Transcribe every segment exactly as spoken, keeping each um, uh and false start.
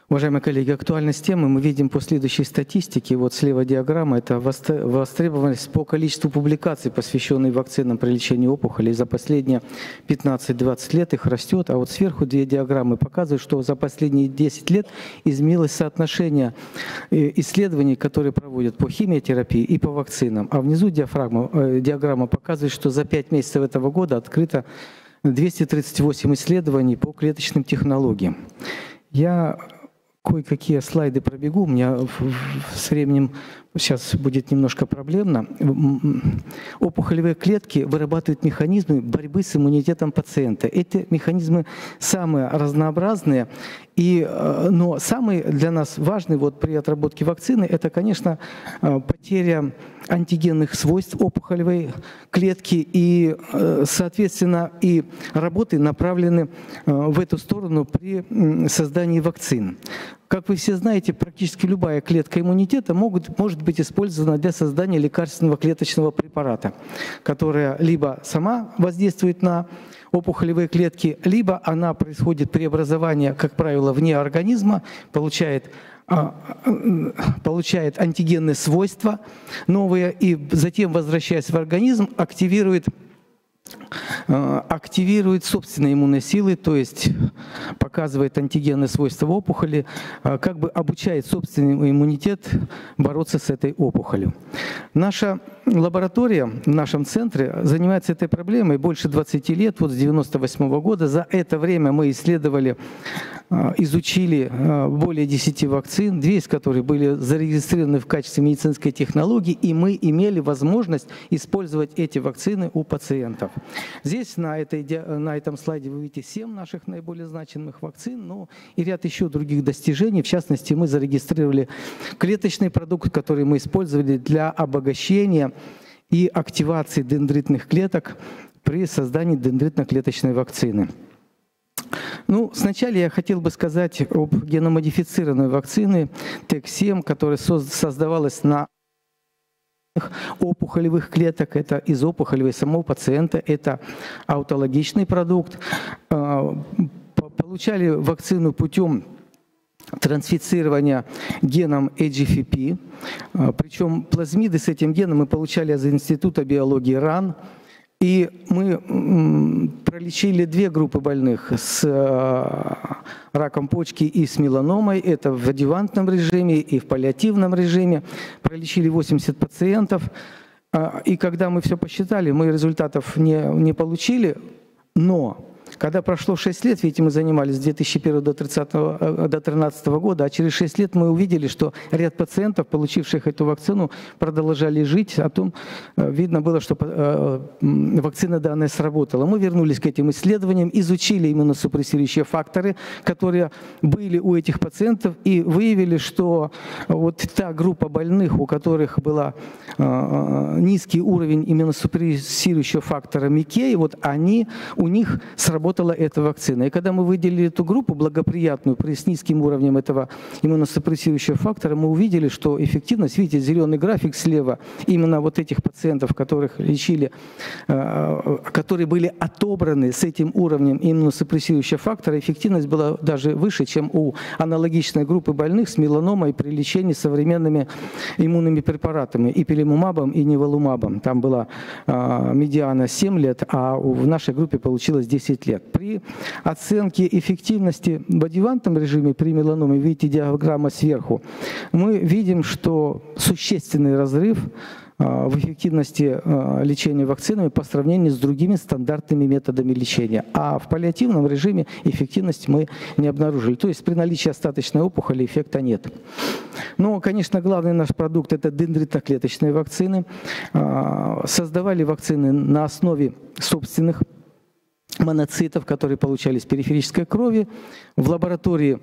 Уважаемые коллеги, актуальность темы мы видим по следующей статистике. Вот слева диаграмма – это востребованность по количеству публикаций, посвященных вакцинам при лечении опухолей. За последние пятнадцать-двадцать лет их растет, а вот сверху две диаграммы показывают, что за последние десять лет изменилось соотношение исследований, которые проводят по химиотерапии и по вакцинам. А внизу диафрагма, диаграмма показывает, что за пять месяцев этого года открыто двести тридцать восемь исследований по клеточным технологиям. Я кое-какие слайды пробегу, у меня с временем сейчас будет немножко проблемно. Опухолевые клетки вырабатывают механизмы борьбы с иммунитетом пациента. Эти механизмы самые разнообразные, и, но самый для нас важный вот при отработке вакцины – это, конечно, потеря антигенных свойств опухолевой клетки, и, соответственно, и работы направлены в эту сторону при создании вакцин. Как вы все знаете, практически любая клетка иммунитета могут, может быть использована для создания лекарственного клеточного препарата, которая либо сама воздействует на опухолевые клетки, либо она происходит преобразование, как правило, вне организма, получает, получает антигенные свойства новые, и затем, возвращаясь в организм, активирует активирует собственные иммунные силы, то есть показывает антигенные свойства опухоли, как бы обучает собственный иммунитет бороться с этой опухолью. Наша лаборатория в нашем центре занимается этой проблемой больше двадцати лет, вот с девяносто восьмого года. За это время мы исследовали, изучили более десяти вакцин, две из которых были зарегистрированы в качестве медицинской технологии, и мы имели возможность использовать эти вакцины у пациентов. Здесь на, этой, на этом слайде вы видите семь наших наиболее значимых вакцин, но и ряд еще других достижений. В частности, мы зарегистрировали клеточный продукт, который мы использовали для обогащения и активации дендритных клеток при создании дендритно-клеточной вакцины. Ну, сначала я хотел бы сказать об геномодифицированной вакцине ТЭК семь, которая создавалась на опухолевых клеток, это из опухолевой самого пациента, это аутологичный продукт. Получали вакцину путем трансфицирования геном эй джи эф пи, причем плазмиды с этим геном мы получали из Института биологии РАН. И мы пролечили две группы больных с раком почки и с меланомой. Это в адъювантном режиме и в паллиативном режиме. Пролечили восемьдесят пациентов. И когда мы все посчитали, мы результатов не, не получили. Но когда прошло шесть лет, видите, мы занимались с две тысячи первого до две тысячи тринадцатого года, а через шесть лет мы увидели, что ряд пациентов, получивших эту вакцину, продолжали жить, а потом видно было, что вакцина данная сработала. Мы вернулись к этим исследованиям, изучили иммуносупрессирующие факторы, которые были у этих пациентов, и выявили, что вот та группа больных, у которых был низкий уровень иммуносупрессирующего фактора Микей, вот они, у них сработали работала эта вакцина. И когда мы выделили эту группу благоприятную при с низким уровнем этого иммуносупрессирующего фактора, мы увидели, что эффективность, видите, зеленый график слева, именно вот этих пациентов, которых лечили, которые были отобраны с этим уровнем иммуносупрессирующего фактора, эффективность была даже выше, чем у аналогичной группы больных с меланомой при лечении современными иммунными препаратами, ипилимумабом и ниволумабом. Там была медиана семь лет, а в нашей группе получилось десять лет. При оценке эффективности в адъювантном режиме при меланоме, видите диаграмма сверху, мы видим, что существенный разрыв в эффективности лечения вакцинами по сравнению с другими стандартными методами лечения. А в паллиативном режиме эффективность мы не обнаружили. То есть при наличии остаточной опухоли эффекта нет. Но, конечно, главный наш продукт – это дендритно-клеточные вакцины. Создавали вакцины на основе собственных моноцитов, которые получались в периферической крови. В лаборатории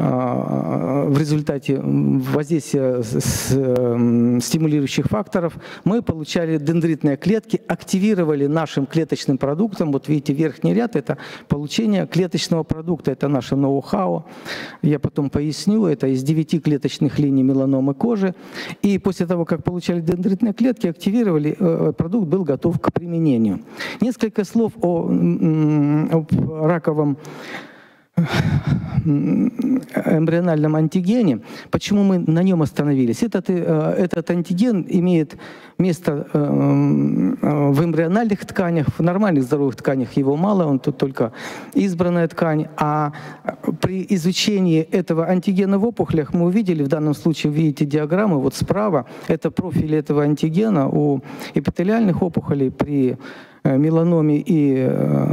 в результате воздействия стимулирующих факторов мы получали дендритные клетки, активировали нашим клеточным продуктом. Вот видите, верхний ряд – это получение клеточного продукта, это наше ноу-хау. Я потом поясню, это из девяти клеточных линий меланомы кожи. И после того, как получали дендритные клетки, активировали, продукт был готов к применению. Несколько слов о, о раковом эмбриональном антигене. Почему мы на нем остановились? Этот, этот антиген имеет место в эмбриональных тканях, в нормальных здоровых тканях его мало, он тут только избранная ткань. А при изучении этого антигена в опухолях мы увидели, в данном случае вы видите диаграммы, вот справа, это профиль этого антигена у эпителиальных опухолей при меланоме и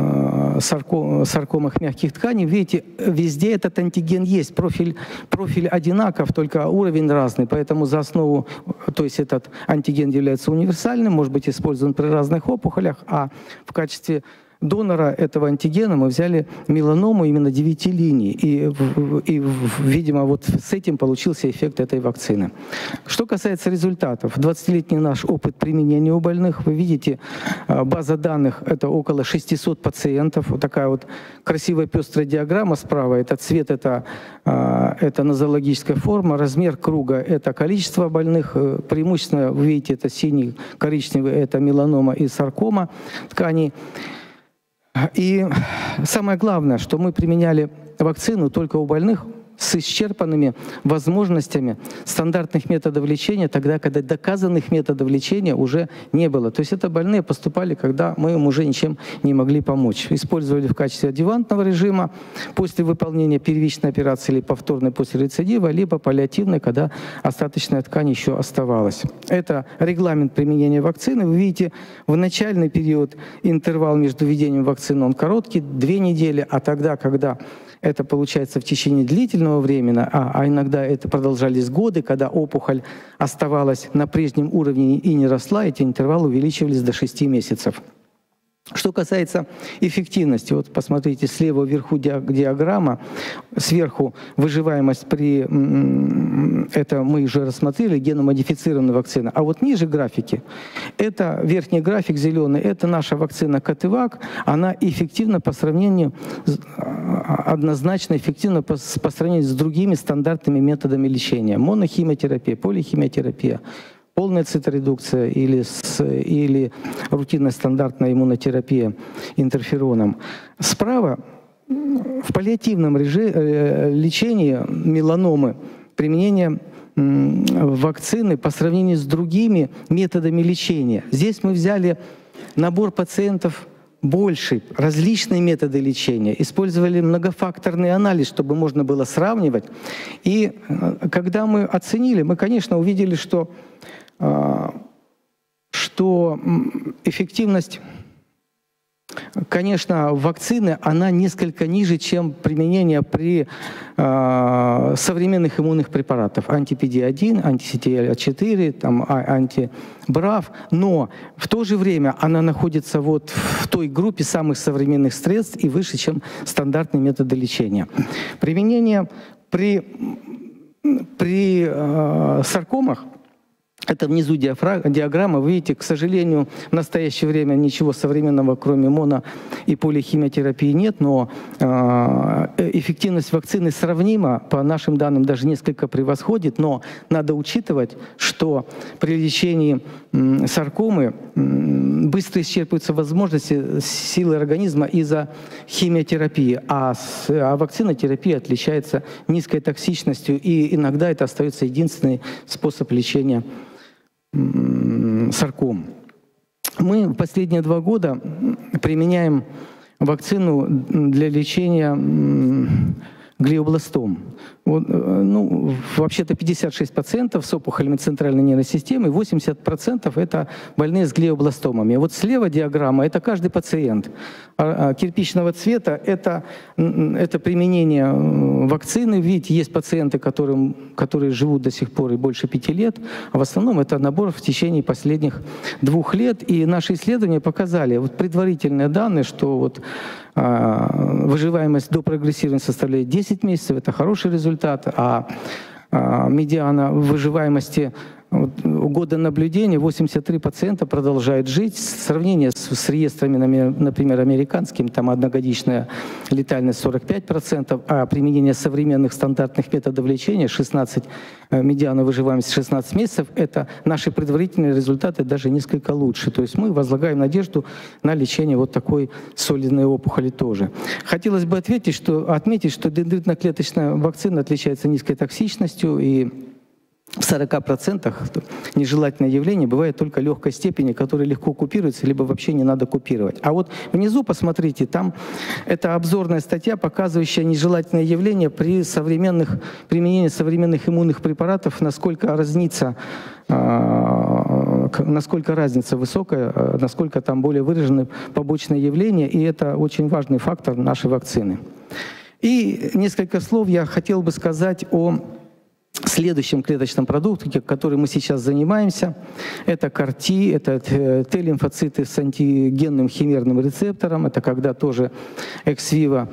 саркомах мягких тканей. Видите, везде этот антиген есть, профиль, профиль одинаков, только уровень разный, поэтому за основу, то есть этот антиген является универсальным, может быть использован при разных опухолях, а в качестве донора этого антигена мы взяли меланому именно девяти линий. И, и, видимо, вот с этим получился эффект этой вакцины. Что касается результатов, двадцатилетний наш опыт применения у больных, вы видите, база данных — это около шестисот пациентов. Вот такая вот красивая пестрая диаграмма справа. Это цвет, это, это нозологическая форма, размер круга — это количество больных. Преимущественно, вы видите, это синий, коричневый — это меланома и саркома тканей. И самое главное, что мы применяли вакцину только у больных с исчерпанными возможностями стандартных методов лечения, тогда, когда доказанных методов лечения уже не было. То есть это больные поступали, когда мы им уже ничем не могли помочь. Использовали в качестве адъювантного режима после выполнения первичной операции или повторной после рецидива, либо паллиативной, когда остаточная ткань еще оставалась. Это регламент применения вакцины. Вы видите, в начальный период интервал между введением вакцины он короткий, две недели, а тогда, когда это получается в течение длительного времени, а, а иногда это продолжались годы, когда опухоль оставалась на прежнем уровне и не росла, эти интервалы увеличивались до шести месяцев. Что касается эффективности, вот посмотрите, слева вверху диаграмма, сверху выживаемость при, это мы уже рассмотрели, геномодифицированной вакцины, а вот ниже графики, это верхний график зеленый, это наша вакцина Катывак, она эффективна по сравнению, однозначно эффективна по, по сравнению с другими стандартными методами лечения, монохимиотерапия, полихимиотерапия, полная циторедукция или, с, или рутинная стандартная иммунотерапия интерфероном. Справа в паллиативном режиме, лечении меланомы применение вакцины по сравнению с другими методами лечения. Здесь мы взяли набор пациентов больше, различные методы лечения, использовали многофакторный анализ, чтобы можно было сравнивать. И когда мы оценили, мы, конечно, увидели, что что эффективность, конечно, вакцины, она несколько ниже, чем применение при э, современных иммунных препаратах. Анти-пи ди один, анти-си ти эл четыре, там, анти-брав. Но в то же время она находится вот в той группе самых современных средств и выше, чем стандартные методы лечения. Применение при, при э, саркомах, это внизу диаграмма, вы видите, к сожалению, в настоящее время ничего современного, кроме моно- и полихимиотерапии нет, но э, эффективность вакцины сравнима, по нашим данным даже несколько превосходит, но надо учитывать, что при лечении э, саркомы э, быстро исчерпываются возможности силы организма из-за химиотерапии, а, с, а вакцинотерапия отличается низкой токсичностью, и иногда это остается единственный способ лечения сарком. Мы в последние два года применяем вакцину для лечения глиобластом. Вот, ну, вообще-то пятьдесят шесть пациентов с опухолями центральной нервной системы, восемьдесят процентов это больные с глиобластомами. Вот слева диаграмма — это каждый пациент. А, а, кирпичного цвета — это, это применение вакцины. Видите, есть пациенты, которым, которые живут до сих пор и больше пяти лет, а в основном это набор в течение последних двух лет. И наши исследования показали, вот предварительные данные, что вот, а, выживаемость до прогрессирования составляет десять месяцев, это хороший результат, а, а медиана выживаемости Вот, года наблюдения восемьдесят три пациента продолжают жить. Сравнение с, с реестрами, например, американским, там одногодичная летальность сорок пять процентов, а применение современных стандартных методов лечения шестнадцать, медиана выживаемости шестнадцать месяцев, это наши предварительные результаты даже несколько лучше. То есть мы возлагаем надежду на лечение вот такой солидной опухоли тоже. Хотелось бы ответить, что, отметить, что дендритно-клеточная вакцина отличается низкой токсичностью, и в сорока процентах нежелательное явление бывает только легкой степени, которое легко купируется, либо вообще не надо купировать. А вот внизу, посмотрите, там это обзорная статья, показывающая нежелательное явление при современных, применении современных иммунных препаратов, насколько разнится, насколько разница высокая, насколько там более выражены побочные явления, и это очень важный фактор нашей вакцины. И несколько слов я хотел бы сказать о следующем клеточном продукте, которым мы сейчас занимаемся. Это КАР-Т, это Т-лимфоциты с антигенным химерным рецептором. Это когда тоже экс-виво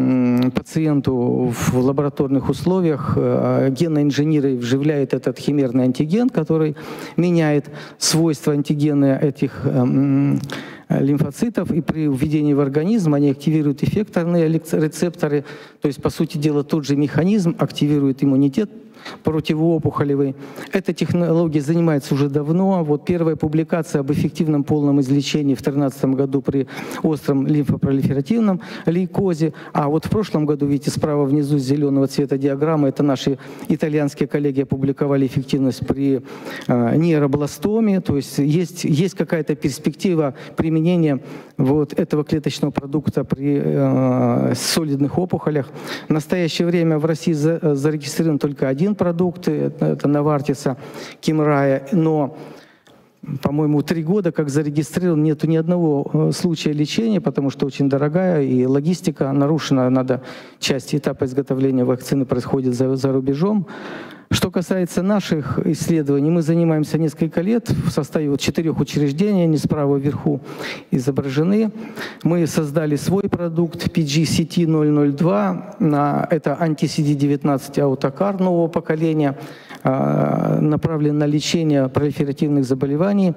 пациенту в лабораторных условиях генные инженеры вживляют этот химерный антиген, который меняет свойства антигена этих лимфоцитов, и при введении в организм они активируют эффекторные рецепторы, то есть, по сути дела, тот же механизм активирует иммунитет противоопухолевый. Эта технология занимается уже давно. Вот первая публикация об эффективном полном излечении в две тысячи тринадцатом году при остром лимфопролиферативном лейкозе. А вот в прошлом году, видите, справа внизу зеленого цвета диаграммы, это наши итальянские коллеги опубликовали эффективность при э, нейробластоме. То есть есть, есть какая-то перспектива применения вот этого клеточного продукта при э, солидных опухолях. В настоящее время в России за, зарегистрирован только один продукт, это Новартиса, Кимрая, но, по-моему, три года как зарегистрирован, нету ни одного случая лечения, потому что очень дорогая и логистика нарушена, надо, часть этапа изготовления вакцины происходит за, за рубежом. Что касается наших исследований, мы занимаемся несколько лет в составе вот четырех учреждений, они справа вверху изображены. Мы создали свой продукт пи джи си ти ноль ноль два, это анти-си ди девятнадцать аутокар нового поколения, направлен на лечение пролиферативных заболеваний,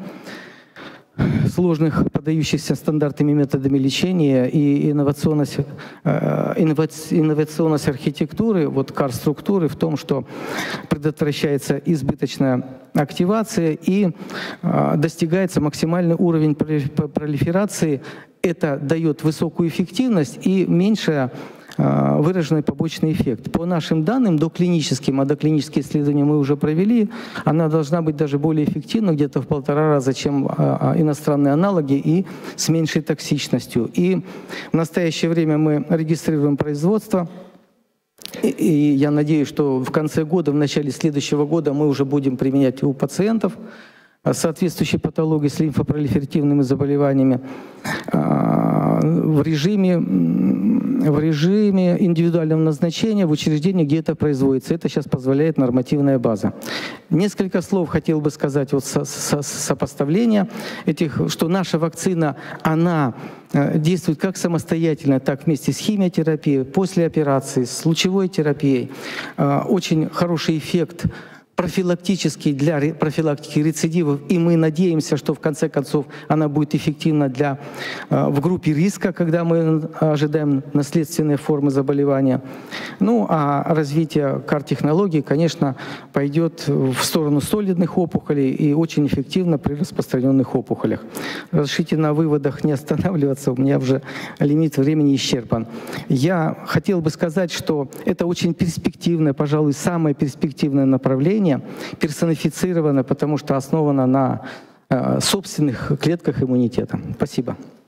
сложных, поддающихся стандартными методами лечения, и инновационность, инновационность архитектуры, вот кар-структуры в том, что предотвращается избыточная активация и достигается максимальный уровень пролиферации. Это дает высокую эффективность и меньшая выраженный побочный эффект. По нашим данным, доклиническим, а доклинические исследования мы уже провели, она должна быть даже более эффективна, где-то в полтора раза, чем иностранные аналоги, и с меньшей токсичностью. И в настоящее время мы регистрируем производство, и я надеюсь, что в конце года, в начале следующего года мы уже будем применять у пациентов соответствующей патологии с лимфопролиферативными заболеваниями в режиме, в режиме индивидуального назначения в учреждении, где это производится. Это сейчас позволяет нормативная база. Несколько слов хотел бы сказать вот со, со, сопоставления этих, что наша вакцина, она действует как самостоятельно, так вместе с химиотерапией, после операции, с лучевой терапией. Очень хороший эффект профилактический для профилактики рецидивов, и мы надеемся, что в конце концов она будет эффективна для, в группе риска, когда мы ожидаем наследственные формы заболевания. Ну а развитие кар-технологий, конечно, пойдет в сторону солидных опухолей и очень эффективно при распространенных опухолях. Разрешите на выводах не останавливаться, у меня уже лимит времени исчерпан. Я хотел бы сказать, что это очень перспективное, пожалуй, самое перспективное направление, персонифицировано, потому что основано на э, собственных клетках иммунитета. Спасибо.